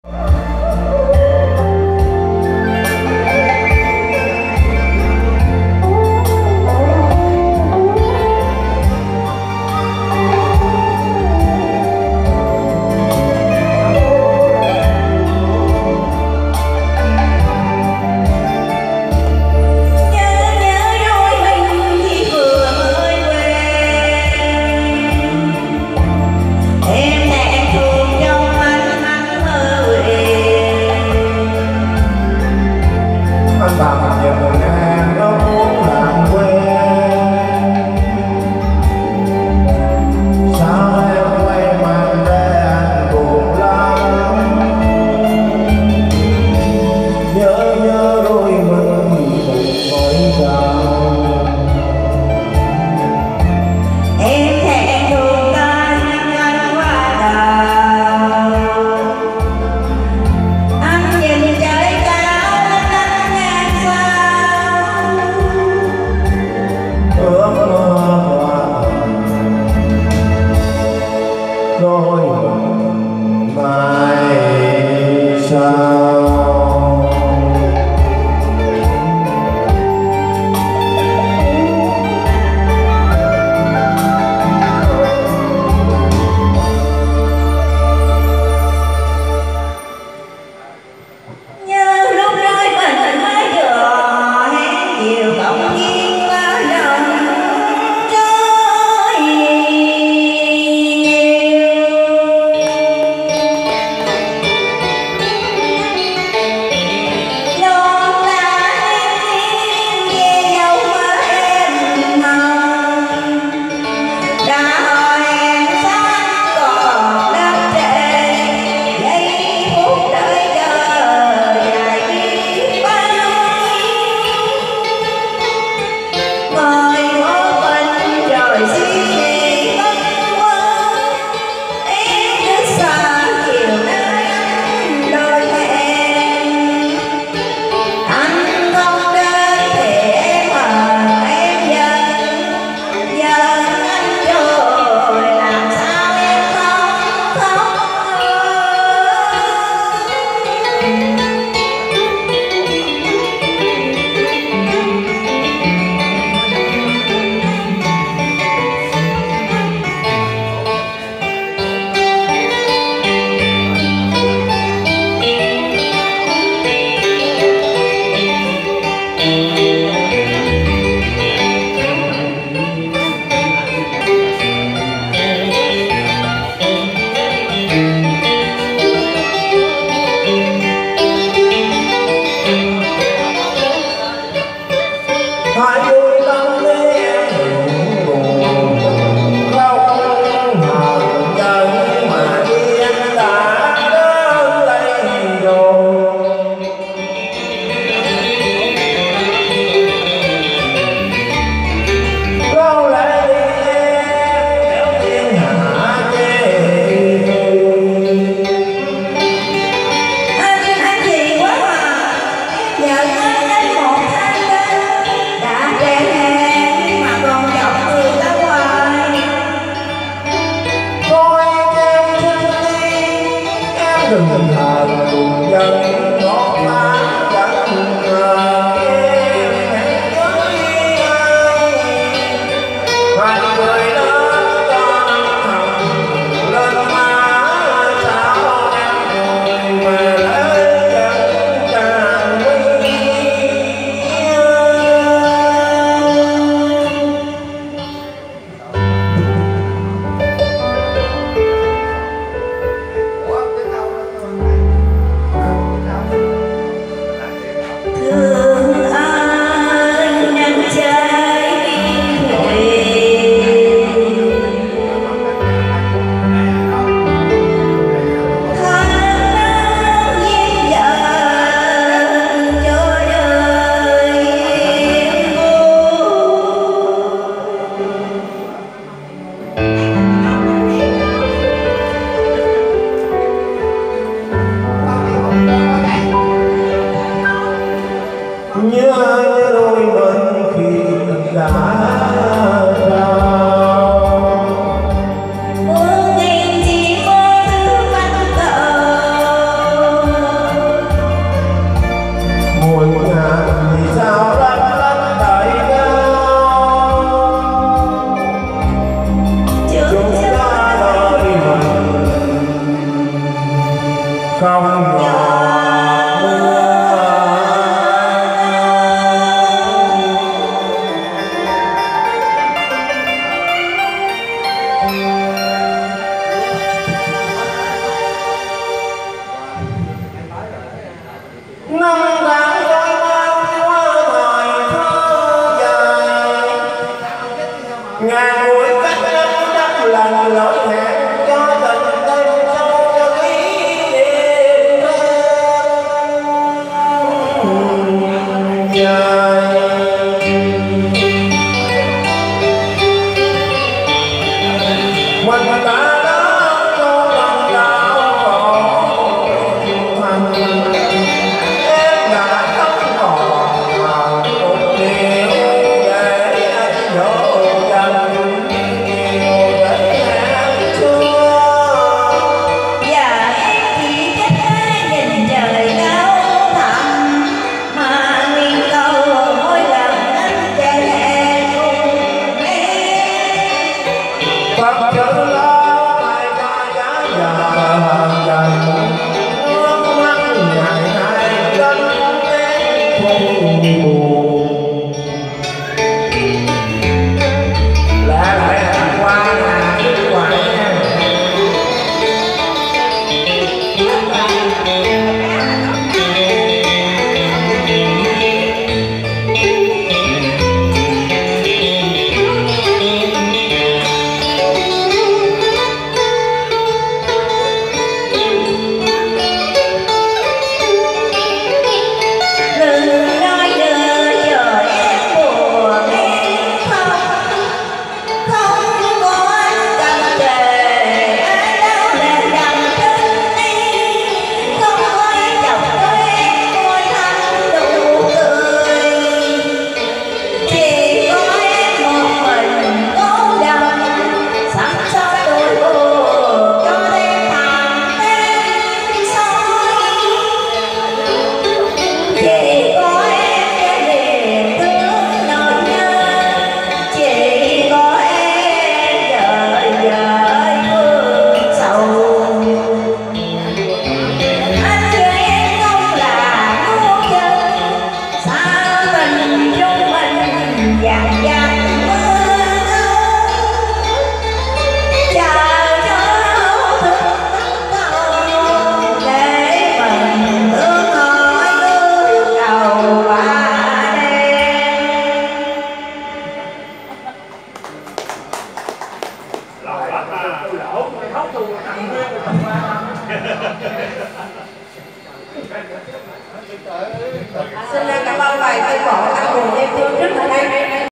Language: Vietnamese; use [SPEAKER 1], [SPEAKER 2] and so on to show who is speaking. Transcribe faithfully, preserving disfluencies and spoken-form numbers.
[SPEAKER 1] thương không giọt mưa. Năm tháng trôi mau qua thời thơ dài, ngàn buổi cách năm trăm lần lỗi hẹn cho tình tình sâu cho kỷ niệm dài. Mình ta đã cho lòng đau khổ thành, em đã không còn là một điều để anh dỗ dành nhiều để em chưa.
[SPEAKER 2] Và em chỉ thích nhìn trời cao thẳm mà nguyện cầu mỗi lần anh về hè cùng em.
[SPEAKER 1] Phật chữ lo ai cho giá già dần nước mắt ngày nay lên em không buồn. Lẽ lẽ qua nhà chứ ngoại
[SPEAKER 2] Đừng nói đưa chờ em buồn em không, không có anh cần về ai đâu để dành tin em, không có ai chọc cho em môi thanh đủ cười, chỉ có em một mình cô độc sẵn soi đôi buồn cho đêm thẳm đêm soi. Chỉ có em cái niềm thương nỗi nhớ, chỉ có em đợi đợi vương sầu. Anh với em không là ngu chân, xa tình chung mình dạt dạt mưa âu. Chờ cho thức cầu để mình ước hỏi ước cầu ba đêm. Xin cảm ơn bài tuyên bộ anh Bùi Em Thương rất là đây.